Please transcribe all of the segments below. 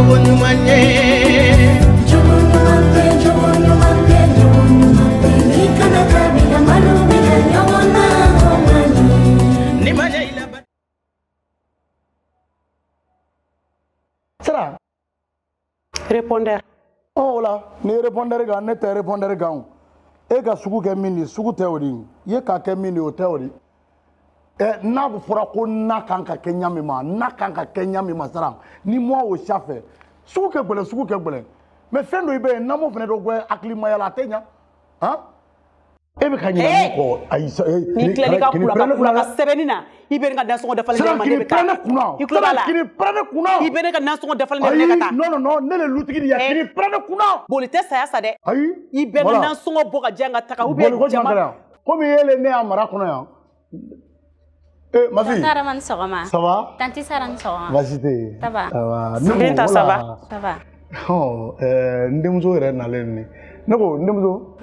Sera répondeur. Oh là, ni répondeur ga ne te répondeur ga. E ga sugu ke mini sugu teori. Ye ka ke mini o teori. Na bu fora ko na kan ka Kenya mi ma, na kan ka Kenya mi ma sara. Ni mo o chafe. Sugu ke gbele. Mais fendo ibe na mo fene do gwe aklima ya la tenya. Hein? Ebe ka nyina ko ayisa ni kleli ka kula ka sebenina ibe nga dan songo defal ne ma debe ka kini prene kuna ibe nga dan songo defal ne kata non ne le lutigi ya kini prene kuna boli te saya sa de ayi ibe nga dan songo boka janga taka ube jama comme yele ne amara kuna ya ma fille Taraman sogoma ça va tanti saran sogoma vas-y te ça va ça va ça va oh ndemzo re na leni Nako, ndemzo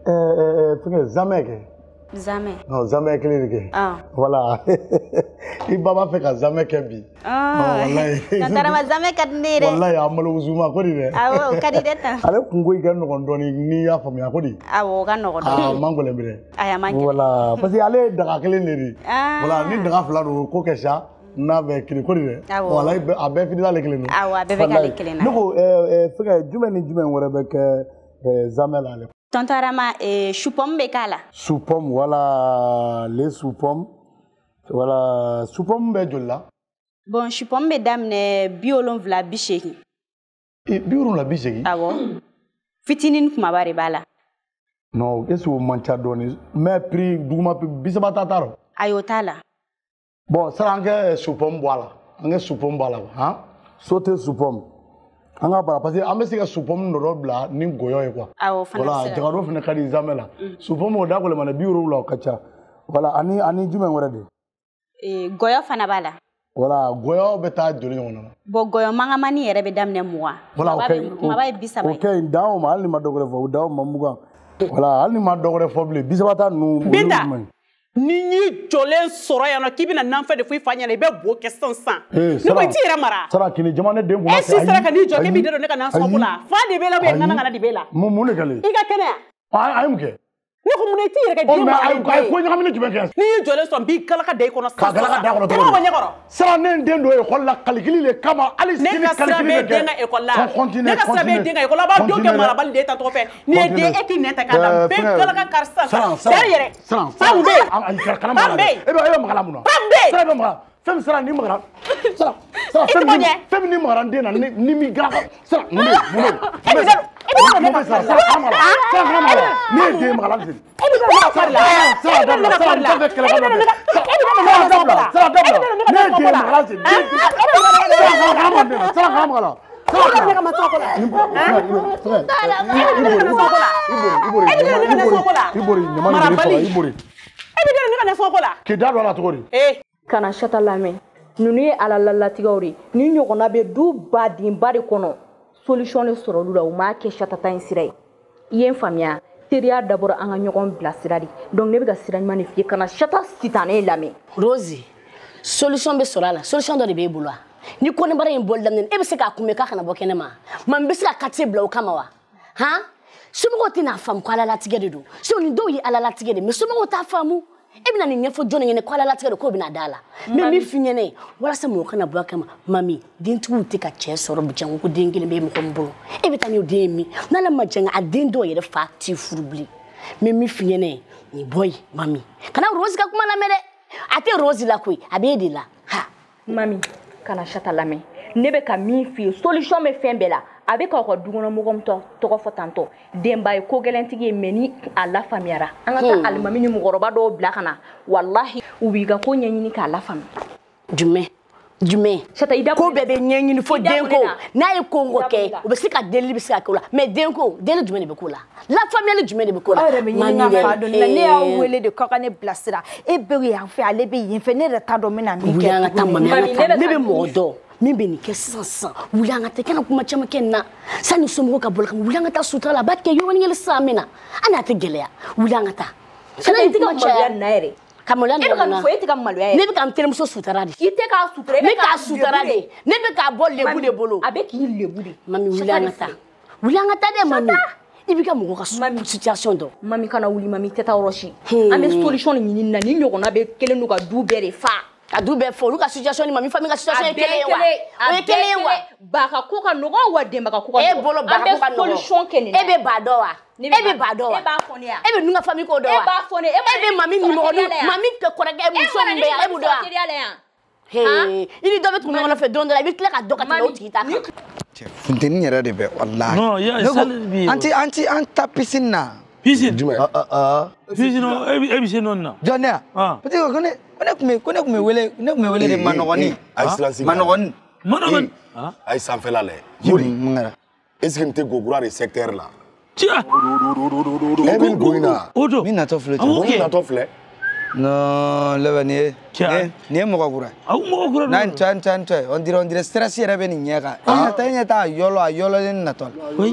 Jamais. Non, jamais clinique. Ah. Voilà. Il baba fait que jamais kebi. Ah. Wallahi. Tantara jamais kadnire. Wallahi amalo uzuma ko dire. Ah, kadideta. Ale kungo igano kondoni ni ya famia ko di. Ah, wo gano ko. Ah, mangole mire. Ah, mangole. Voilà, parce que ale daga kelen ne. Ah. Voilà, ni daga fla do ko kesha na be kili ko dire. Wallahi abe fidila le kelen. Ah, wa be ga le kelen. Nako fega jumen wore be ke zamela le. Tontarama choupom bekala. Choupom voilà les choupom voilà choupom be jolla. Bon choupom be damne biolon vla bicheki. E biolon la bicheki. Ah bon. Fitinin kuma bari bala. Non, qu'est-ce que mancha doni mais prix duguma bisaba tataro. Ayotala. Bon, ça ange choupom voilà. Ange choupom voilà, hein? Sauter choupom. Anga bara parce que amesi ka supom no bla ni goyo e quoi voilà jagaro fene kadi zamela supom o da ko le mana biuro la kacha voilà ani jumen wara de goyo fana bala voilà goyo beta joli ngona bo goyo manga mani yere be damne muwa voilà okay dawo ma alni ma dogre fo dawo ma muga voilà alni ma dogre fo ble bisabata nu ni jolen soro yana kibina nanfa de fu fanya le be bo ke sansan ni ko tira mara sara kini jamane de ngona si sara kani jo ke bi de ne kana so kula fa de bela be ngana ngana de bela mu ne kale iga kene ay muke ni ko mun tira ka di ma ay ko nyamine jibe ke ni jolen so bi kala ka de kono sa kala ka da kono to ko nyakoro sara ne ndendo e xolla kalkili le kama ali sini kalkili le denga e kolla ne ka sabe denga e kolla ba do ke mara bal de ta to fe ni de e ki ne ta kala be kala ka karsa sara yere sara be ay kala mara e be magala muno sara be magala fem sara ni magala sara fem ni magala de na ni mi gra sara muno kana shata lame nunu ye ala lalatigawri ni ɲɔgɔnna be du baden ba de kɔnɔ solution le sɔrɔ lula u ma kɛ shatata in sira ye I ye n faamuya teriya dabɔra an ka ɲɔgɔn bila sira de donc ne bɛ ka sira ɲuman de f'i ye kana shata sitanɛ lamɛn Rosie solution bɛ sɔrɔ a la solution dɔ de b'e bolo wa ni kɔnibara in bɔli daminɛ e bɛ se k'a kunbɛn k'a kana bɔ kɛnɛ ma ma n bɛ se ka quartier bila o kama wa han somɔgɔw tɛna faamu ko alalatigɛ de don sinon nin dɔw ye alalatigɛ de mais somɔgɔw t'a faamu e bɛna nin ɲɛfɔ jɔnni ɲɛna ko alalatigɛ de k'o bɛna da la mais min f'i ɲɛna ye walasa mɔgɔ kana bɔ a kama mami dentigiw tɛ ka cɛ sɔrɔ bi jango ko den kelen bɛ mɔgɔ min bolo e bɛ taa n'o den ye min n'ala ma janga a den dɔw yɛrɛ fa t'i furu bilen mais min f'i ɲɛna ye nin bɔ yen mami kana Rosie ka kuma lamɛn dɛ a tɛ Rosie la koyi a b'e de la ha mami kana shata lamɛn ne bɛ ka min f'i ye solution bɛ fɛn bɛɛ la a bɛ k'aw ka dukɔnɔmɔgɔ min tɔgɔ fɔ tantɔ denba ye ko gɛlɛntigi ye mais ni a lafaamuyara an ka taa alimami ni mɔgɔkɔrɔba dɔw bila ka na wallahi u b'i ka ko ɲɛɲini k'a lafaamu jumɛn ko bɛɛ bɛ ɲɛɲini fo den ko n'a ye ko o kɛ o bɛ se ka delili bɛ se ka kɛ o la mais den ko deli jumɛn de bɛ k'o la lafaamuyali jumɛn de bɛ k'o la aw yɛrɛ bɛ ɲini ka fa dɔn ne y'aw wele de k'aw ka ne bilasira e bɛ yan fɛ ale bɛ yen fɛ ne yɛrɛ t'a dɔn n bɛna min kɛ ne bɛ mɔgɔ dɔn min bɛ nin kɛ sisan wuli an ka taa kana kuma caman kɛ nin na sanni somɔgɔw ka boli kan wuli an ka taa sutura la a b'a kɛ yɔrɔnin kelen sisan min na an n'a tɛ gɛlɛya wuli an ka taa. kana nin kuma caya na yɛrɛ Kamola e ka fo e ti ka maloya ne be ka mteremuso sutara de i te ka sutura ne ka sutara de ne be ka bol lebu de bolo avec ki lebu de mami wulangata de mami ibika mugo ka situation do mami kana wuli mami teta roshi an be solution ni ɲini na ni ɲɔgɔnna be kelen do ka du bɛɛ de fa ka du bɛɛ fo olu ka situation ni mami famille ka situation ye kelen wa o ye kelen wa ba ka ko ka nɔgɔ wa denba ka ko ka e bolo ba ka ko ka nɔgɔ solution kɛ nin e be ba dɔ wa e be ba dɔ wa e b'a fɔ ne ya e be nunga famille ko dɔ wa e b'a fɔ ne e be mami numéro mami ke kɔrɔkɛ muso min bɛ yan e b'o dɔ wa he i ni dɔ bɛ tugu ɲɔgɔn fɛ don dɔ la i bɛ tila ka dɔ ka tɛmɛ o tigi ta kan funteni yɛrɛ de bɛ wallahi non ya sale bi anta piscine na piscine piscine e bi se non na jɔn ya peut être ko ne kun bɛ wele de manɔgɔni manɔgɔni ay sanfɛla lɛ mun kɛra est ce que n tɛ gogura de secteur la tia e bɛ goyina odo min natɔ filɛ min natɔ filɛ non lɛbɛ nin ye mɔgɔ kura n'a ntɔ on dirait stress yɛrɛ bɛ nin ɲɛ kan e ɲɛ t'a yɔlɔ a yɔlɔlen natɔ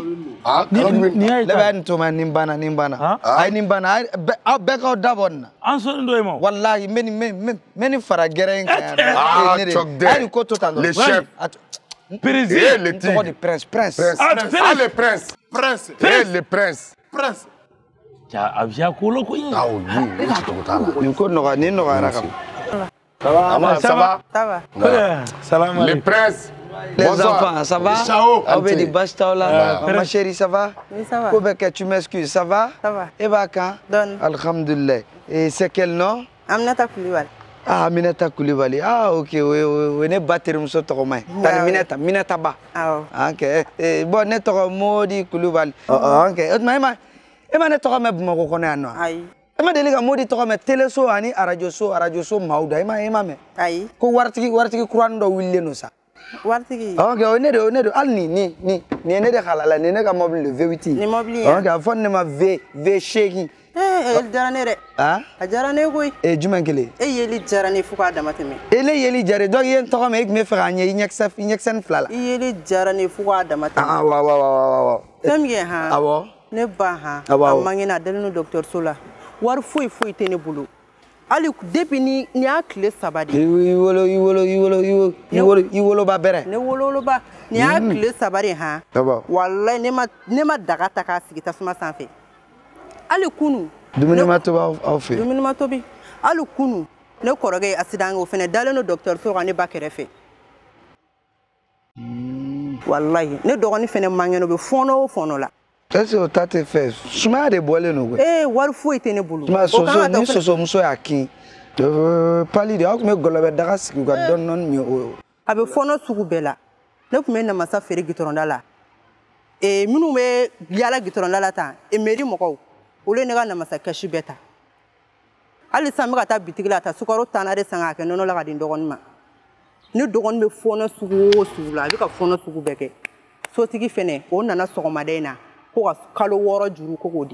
lɛbɛ nin to ma nin banna a ye nin banna aw bɛɛ k'aw dabɔ nin na an sɔnni dɔ ye ma wallahi n bɛ nin fara gɛrɛ in kan yan a ye nin ko to tan dɔrɔn le chef président n tɔgɔ de prince le prince le prince a bɛ se a ko la ko ye nin ko nin nɔgɔyara ka ça va salam le prince les enfants ça va aw bɛ di basi t'aw la ma chérie ça va ko bɛ kɛ tu m'excuses ça va e b'a kan alhamdulilayi et c'est quel nom Aminata Kulibali. Aminata Kulibali. Ok, oui, ne ba terimuso tɔgɔma ye. Tani Minata ba. Ok. Bon, ne tɔgɔ Modi Kulibali. Ok. E ma ne tɔgɔ mɛn Bamakɔ kɔnɔ yan nɔ? Ayi. E ma deli ka Modi tɔgɔ mɛn teleso ani radio so maaw da. E ma mɛn? Ayi. Ko waritigi kuranin dɔ wililen don sa. Waritigi. Ok, o ne do. Hali ni ye ne de halala, ni ne ka mobile de V8. Ni mobile ye. Ok, a fɔ ne ma V8. Diyara ne dɛ. A diyara ne koyi. Jumɛn kelen? E yeli diyara ne fo k'a dama tɛmɛ. E ne yeli diyara donc i ye n tɔgɔ mɛn e tun bɛ fɛ k'a ɲɛ i ɲɛkisɛ fila la. I yeli diyara ne fo k'a dama tɛmɛ. Awɔ. Fɛn min kɛ han. Awɔ. Ne ba han. Awɔ. A man kɛnɛ a dalen don dɔgɔtɔrɔso la. Wari foyi tɛ ne bolo. Hali depuis ni y'a tile 3 de. I woloba bɛrɛ. Ne woloba. Ni y'a tile 3 de han. Awɔ. Walayi ne ma daga ta k'a sigi tasuma sanfɛ. Ali kunu dumuni ma tobi aw fɛ dumuni ma tobi ali kunu ne kɔrɔkɛ ye accident o fɛnɛ dalen no docteur so ka ne ba kɛrɛfɛ wallahi ne dɔgɔni fɛnɛ mangɛno be fɔnɔ la est-ce que ta te fɛ sumaya de bɔlen no wari foyi tɛ ne bolo ni soso muso y'a kin pali de aw tun bɛ gɔlɔbɛ daga sigi ka dɔɔni min o a bɛ fɔnɔ sugu bɛɛ la ne tun bɛ namasa feere gitɔrɔnda la minnu bɛ yala gitɔrɔnda la tan mairie mɔgɔw olu ne ka namasa kɛsi bɛɛ ta hali sisan n bɛ ka taa bitigi la ta sukaro tanna de san k'a kɛ nɔnɔ la ka di n dɔgɔnin ma ne dɔgɔnin bɛ fɔnɔ sugu o sugu la a bɛ ka fɔnɔ sugu bɛɛ kɛ sotigi fɛnɛ o nana sɔgɔmada in na ko ka kalo 6 juru ko k'o di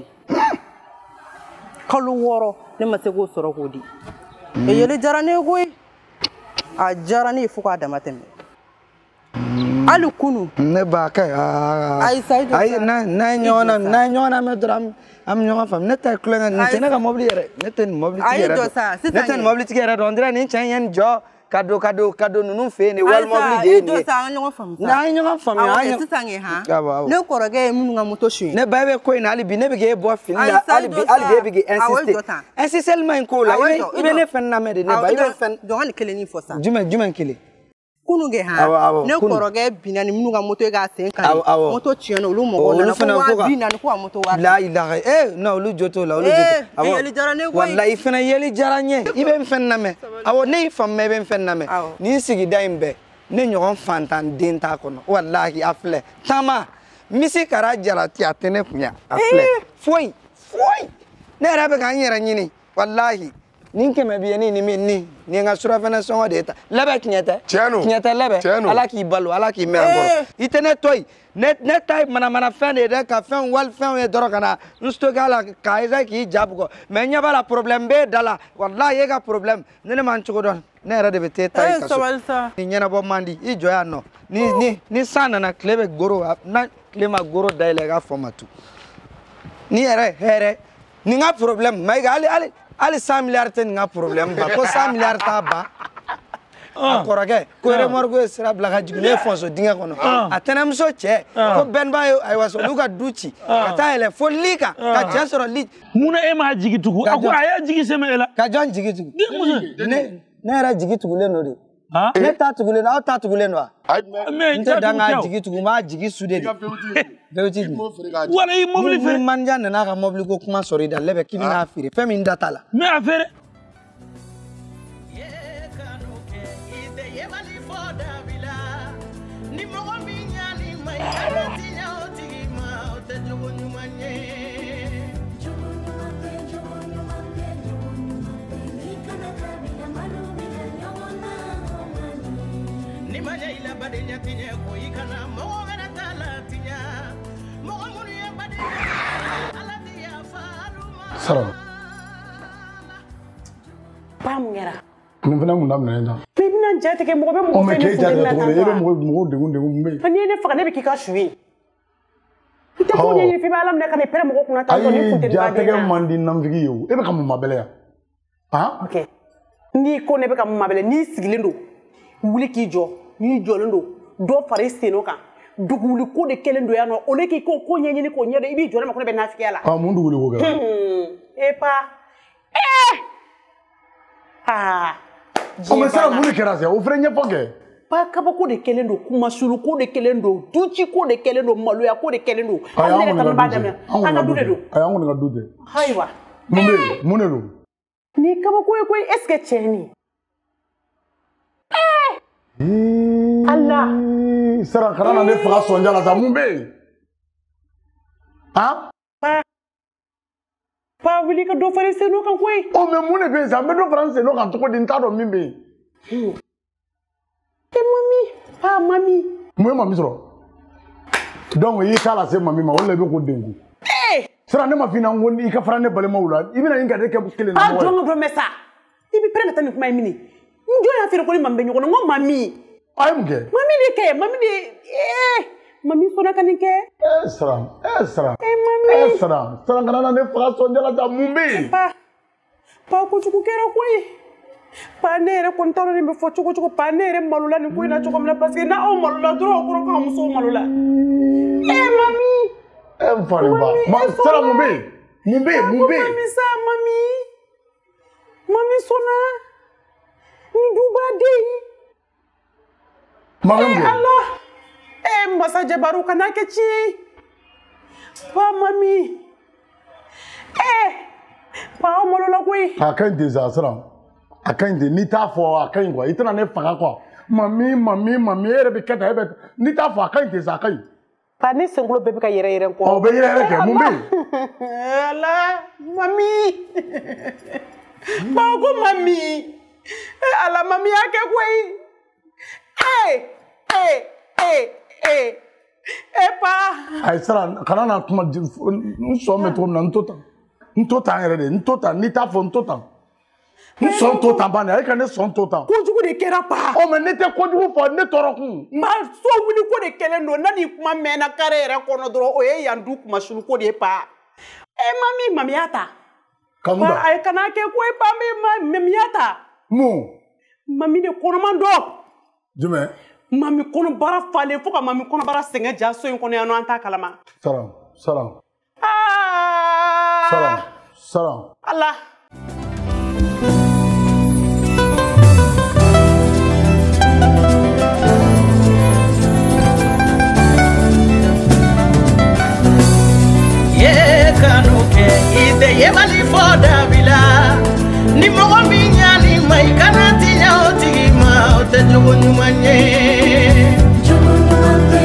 kalo 6 ne ma se k'o sɔrɔ k'o di yeli diyara ne ye koyi a diyara ne ye fo k'a dama tɛmɛ hali kunu ne ba kɛ ayi n'a ye ɲɔgɔn mɛn dɔrɔn am ɲɔgɔn faamu ne tɛ kulonkɛ nin tɛ ne ka mobili yɛrɛ ne tɛ nin mobilitigi yɛrɛ dɔn n dira nin cɛ ye nin jɔ ka don ninnu fɛ yen nin wali mobili de ye nin ye n'an ye ɲɔgɔn faamuya sisan kɛ han ne kɔrɔkɛ ye minnu ka moto suɲɛ ne ba bɛ ko in na hali bi ne bɛ k'e bɔ fili la hali bi e bɛ k'e insistement in ko la i bɛ ne fɛn lamɛn de ne ba i bɛ fɛn jɔn ka nin kelen fɔ sa jumɛn kelen kunu kɛ han ne kɔrɔkɛ binna ni minnu ka moto ye k'a sen kari moto tiɲɛna olu mɔgɔw nana ko 40,000 ko ka moto wari la ilaha non olu jo t'o la olu jo yeli diyara ne koyi wallahi fana yeli diyara n ye i bɛ n fɛn lamɛn awɔ ne y'i faamuya i bɛ n fɛn lamɛn nin sigida in bɛɛ ne ɲɔgɔn fantan den t'a kɔnɔ wallahi a filɛ taama misi kara jalati a tɛ ne kun yan a filɛ foyi ne yɛrɛ bɛ ka n yɛrɛ ɲini wallahi nin kɛmɛ bi ni n ka surafana sɔngɔ de ye ta labɛn tiɲɛ tɛ labɛn ala k'i balo ala k'i mɛn an kɔrɔ i tɛ ne to yen ne ta ye manamana fɛn de ye dɛ ka fɛn wali fɛnw ye dɔrɔn ka na n stocké a la k'a essayer k'i ja bugɔ mais n ɲɛ b'a la problème b'e da la walahi e ka problème ne man cogo dɔn ne yɛrɛ de bɛ t'e ta ye ka so ni ɲɛnabɔ man di i jɔ yan nɔ ni san nana tile bɛ goro na tile ma goro dayɛlɛ i ka fɔ ma tu ni yɛrɛ hɛrɛ ni n ka problème mayiga hali Ali 100 milliards tɛ nin ka problème ba ko 100 milliards t'a ba. A kɔrɔkɛ ko remorque ye sira bila ka jigin ne fonso dingɛ kɔnɔ. A tɛnɛmuso cɛ ko Benba ye ayiwa so olu ka du ci ka taa yɛlɛ fo li kan ka cɛ sɔrɔ li. Munna e m'a jigi tugu a ko a y'a jigi sɛmɛ e la. Ka jɔn jigi tugu. Ne yɛrɛ jigi tugulen don de. Ne ta tugulen don aw ta tugulen don wa. N tɛ dan ka jigi tugu n b'a jigi su de. Veuti wala i mobili feere. Manja nana ka mobili ko kuma sɔrɔ i da lɛbɛ k'i bɛna feere fɛn min da t'a la. Mais a feere. Salam. Ba mun kɛra? Nin fana mun daminɛ na. I bɛna ja tigɛ mɔgɔ bɛ mɔgɔ fɛn ne funteni na tan. E bɛ mɔgɔ degun mun bɛ yen. N'i ye ne faga ne bɛ k'i ka su ye. I tɛ ko ɲɛɲini f'i bɛ Ala minɛ ka n'i pɛrɛn mɔgɔ kunna tan tɔ ni funteni ba den na. Ayi ja tigɛ man di namfigi ye o. E bɛ ka mun mabɛlɛ yan? Ok. N'i ko ne bɛ ka mun mabɛlɛ n'i sigilen don wuli k'i jɔ n'i jɔlen don dɔ fara i sen kan. Duguli ko de kelen do yan nɔ o le k'i ko ɲɛɲini k'o ɲɛdɔn i b'i jɔ ne ma ko ne bɛ nafigiya la. Mun duguli ko kɛra? Mais ça mun de kɛra sa o fana ɲɛfɔ kɛ. Pa kabako de kelen do kumasulu ko de kelen do duci ko de kelen do maloya ko de kelen do. Hali ne yɛrɛ ta b'a daminɛ an ka du de do. Ayi an kɔni ka du tɛ. Ayiwa. Mun de don? Ni kabako ye koyi est-ce que tiɲɛ ni? Allah. Sara kana na ne faga sonja la sa mun bɛ yen? Pa wuli ka dɔ fara i seno kan koyi. Mais mun de bɛ yen sa n bɛ dɔ fara n seno kan cogo di n t'a dɔn min bɛ yen. Mami. Mun ye mami sɔrɔ? Donc i y'i k'a la se mami ma o de la i bɛ ko dengu. Sara ne ma f'i ɲɛna ko i ka fara ne balimaw la i bɛna nin gardien kɛ kelen na mɔgɔ ye. Jɔn dɔ mɛ sa i bɛ pɛrɛn ka taa nin kuma in minɛ n jɔ y'a feere ko ni mami bɛ ɲɔgɔn na n ko mami. A ye mun kɛ? Mami de kɛ mami de mami sɔnna ka nin kɛ. Sara kana na ne faga sonja la sa mun bɛ yen? Pa kojugu kɛra koyi. Pa ne yɛrɛ kɔni t'a dɔn nin bɛ fɔ cogo cogo pa ne yɛrɛ malola nin ko in na cogo min na parce que n'aw malola dɔrɔn o kɔrɔ k'an musow malola. Mami. N fari ba. Sara mun bɛ yen? Mun bɛ yen? Mami sa mami sɔnna nin duba den. Allah. Masa Jabaru kana kɛ tiɲɛ. Pa mami. Pa o malola koyi. A ka ɲi ten sa Sara. A ka ɲi ten n'i t'a fɔ a ka ɲi quoi i tɛna ne faga quoi. Mami e yɛrɛ bɛ kɛ tan e bɛ n'i t'a fɔ a ka ɲi ten sa a ka ɲi. Pa ne senkolo bɛɛ bɛ ka yɛrɛ kɔ. O bɛ yɛrɛ kɛ mun bɛ yen? Ala mami. Pa ko mami. Ala mami y'a kɛ koyi. Pa. Ayi Sara kana na kuma n sɔn bɛ cogo min na n to tan yɛrɛ de n to tan n'i t'a fɔ n to tan. N sɔn to tan banni ale ka ne sɔn to tan. Kojugu de kɛra pa. Mais ne tɛ kojugu fɔ ne tɔɔrɔ kun. Ma so wuli ko de kelen don na ni kuma mɛnna kare yɛrɛ kɔnɔ dɔrɔn o ye yan du kumasulu ko de ye pa. Mami y'a ta. Kamu da. A kana kɛ ko ye pa mami y'a ta. Mun. Mami de kɔnɔman dɔn. Jumɛn. Mami kɔnɔbara falen fo ka mami kɔnɔbara sɛgɛn ja so in kɔnɔ yan nɔ an t'a kalama. Sara. Allah. Ye kanu kɛ i tɛ yebali fɔ dabila ni mɔgɔ min ɲani ma i kana tiɲɛ o tigi ma o tɛ jogo ɲuman ye.